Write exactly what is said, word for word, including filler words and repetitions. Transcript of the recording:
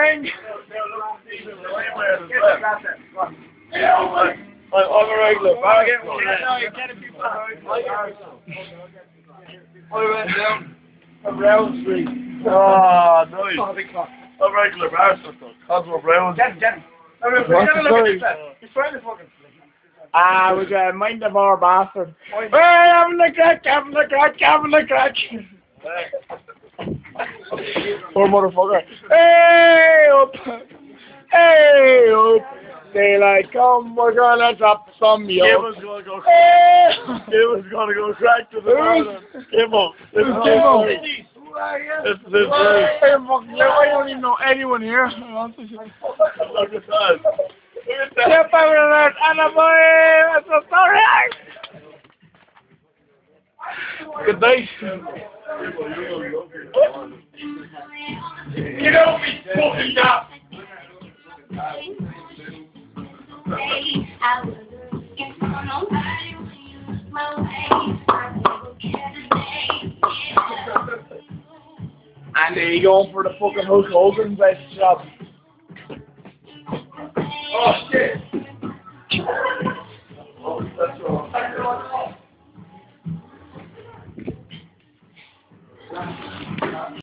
drink. Yeah, I'm, I'm a regular. I get one. I went down a Brown Street. Ah, nice. A regular bastard. Cosmo Brown. Get, get. What's the story? He's trying to fucking. Ah, we got mind the more bastard. Hey, having the crack, having the crack, having the crack. Poor motherfucker. Hey, up. Hey, up. Daylight come, we're gonna drop some yo. Give us gonna go hey. Give us gonna go crack to the bottom. Give up. This is Give up. This is it. Hey, fuck you. I don't even know anyone here. Look at that. Step over that, Anna boy. That's a story. Good night. Get off me, fucking dog. And there you go for the fucking Hulk Hogan best job. Oh shit.